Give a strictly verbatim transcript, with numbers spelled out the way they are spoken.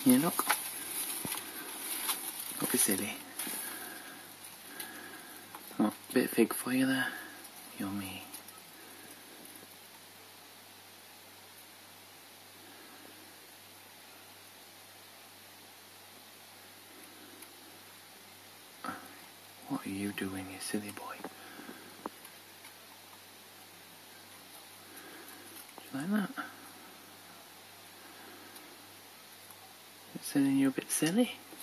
Yeah, look. Don't be silly. Oh, bit of fig for you there. Yummy. What are you doing, you silly boy? Do you like that? Is it saying you're a bit silly?